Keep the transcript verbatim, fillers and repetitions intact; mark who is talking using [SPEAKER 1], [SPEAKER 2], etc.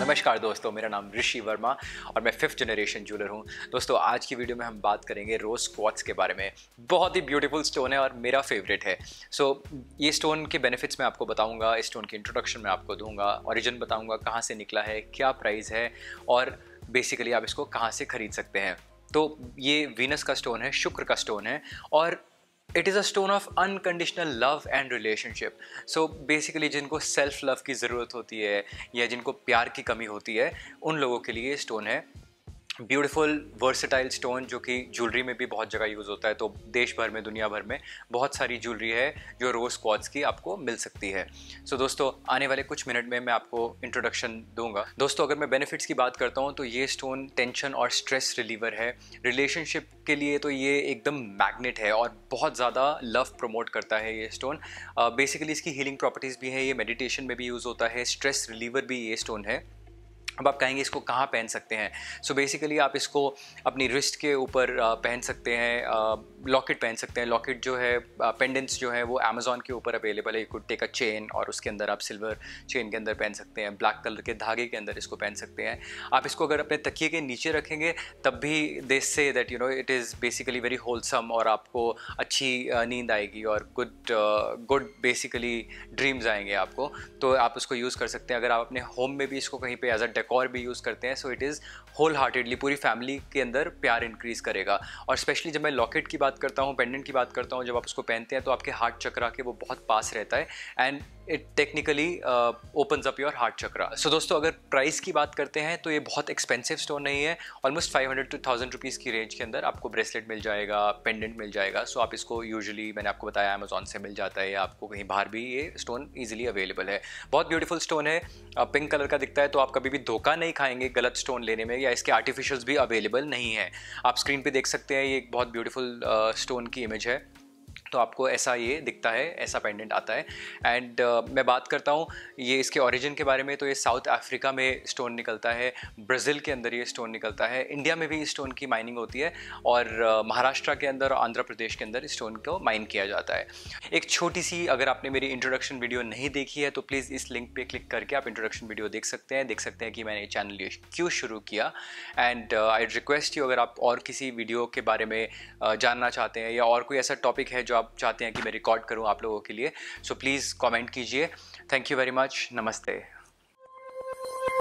[SPEAKER 1] नमस्कार दोस्तों, मेरा नाम ऋषि वर्मा और मैं फिफ्थ जनरेशन ज्वेलर हूँ। दोस्तों, आज की वीडियो में हम बात करेंगे रोज़ क्वार्ट्ज के बारे में। बहुत ही ब्यूटीफुल स्टोन है और मेरा फेवरेट है। सो so, ये स्टोन के बेनिफिट्स मैं आपको बताऊंगा, इस स्टोन की इंट्रोडक्शन मैं आपको दूंगा, ओरिजिन बताऊंगा, कहाँ से निकला है, क्या प्राइस है और बेसिकली आप इसको कहाँ से खरीद सकते हैं। तो ये वीनस का स्टोन है, शुक्र का स्टोन है और it is a stone of unconditional love and relationship. So basically जिनको सेल्फ लव की ज़रूरत होती है या जिनको प्यार की कमी होती है, उन लोगों के लिए ये स्टोन है। ब्यूटीफुल वर्सेटाइल स्टोन जो कि ज्वेलरी में भी बहुत जगह यूज़ होता है। तो देश भर में, दुनिया भर में बहुत सारी ज्वेलरी है जो रोज़ क्वार्ट्ज की आपको मिल सकती है। सो so, दोस्तों, आने वाले कुछ मिनट में मैं आपको इंट्रोडक्शन दूंगा। दोस्तों, अगर मैं बेनिफिट्स की बात करता हूँ तो ये स्टोन टेंशन और स्ट्रेस रिलीवर है। रिलेशनशिप के लिए तो ये एकदम मैग्नेट है और बहुत ज़्यादा लव प्रमोट करता है ये स्टोन। बेसिकली इसकी हीलिंग प्रॉपर्टीज़ भी है, ये मेडिटेशन में भी यूज़ होता है, स्ट्रेस रिलीवर भी ये स्टोन है। अब आप कहेंगे इसको कहाँ पहन सकते हैं। सो so बेसिकली आप इसको अपनी रिस्ट के ऊपर पहन सकते हैं, लॉकेट पहन सकते हैं। लॉकेट जो है, पेंडेंट्स जो है वो अमेज़ॉन के ऊपर अवेलेबल है। You could take a chain और उसके अंदर आप सिल्वर चेन के अंदर पहन सकते हैं, ब्लैक कलर के धागे के अंदर इसको पहन सकते हैं। आप इसको अगर अपने तकिए के नीचे रखेंगे तब भी they say that you know it is basically very wholesome और आपको अच्छी नींद आएगी और गुड गुड बेसिकली ड्रीम्स आएंगे आपको। तो आप उसको यूज़ कर सकते हैं। अगर आप अपने होम में भी इसको कहीं पे एज अ डेकोर भी यूज़ करते हैं, so it is wholeheartedly पूरी फैमिली के अंदर प्यार इंक्रीज़ करेगा। और स्पेशली जब मैं लॉकेट की बात करता हूँ, पेंडेंट की बात करता हूँ, जब आप उसको पहनते हैं तो आपके हार्ट चक्रा के वो बहुत पास रहता है and it technically opens up your heart chakra. So दोस्तों, अगर प्राइस की बात करते हैं तो ये बहुत एक्सपेंसिव स्टोन नहीं है। Almost five hundred to thousand rupees की रेंज के अंदर आपको ब्रेसलेट मिल जाएगा, पेंडेंट मिल जाएगा। सो so आप इसको यूजुअली, मैंने आपको बताया, अमेज़ॉन से मिल जाता है या आपको कहीं बाहर भी ये स्टोन ईजिली अवेलेबल है। बहुत ब्यूटीफुल स्टोन है, पिंक कलर का दिखता है, तो आप कभी भी धोखा नहीं खाएंगे गलत स्टोन लेने में, या इसके आर्टिफिशियल्स भी अवेलेबल नहीं है। आप स्क्रीन पे देख सकते हैं, ये एक बहुत ब्यूटीफुल स्टोन की इमेज है। तो आपको ऐसा ये दिखता है, ऐसा पेंडेंट आता है। एंड uh, मैं बात करता हूँ ये इसके ओरिजिन के बारे में, तो ये साउथ अफ्रीका में स्टोन निकलता है, ब्राज़ील के अंदर ये स्टोन निकलता है, इंडिया में भी इस स्टोन की माइनिंग होती है और uh, महाराष्ट्र के अंदर और आंध्र प्रदेश के अंदर इस स्टोन को माइन किया जाता है। एक छोटी सी, अगर आपने मेरी इंट्रोडक्शन वीडियो नहीं देखी है तो प्लीज़ इस लिंक पे क्लिक करके आप इंट्रोडक्शन वीडियो देख सकते हैं। देख सकते हैं कि मैंने ये चैनल ये क्यों शुरू किया। एंड आई रिक्वेस्ट यू, अगर आप और किसी वीडियो के बारे में uh, जानना चाहते हैं या और कोई ऐसा टॉपिक है जो आप चाहते हैं कि मैं रिकॉर्ड करूं आप लोगों के लिए, सो प्लीज़ कमेंट कीजिए। Thank you very much. नमस्ते।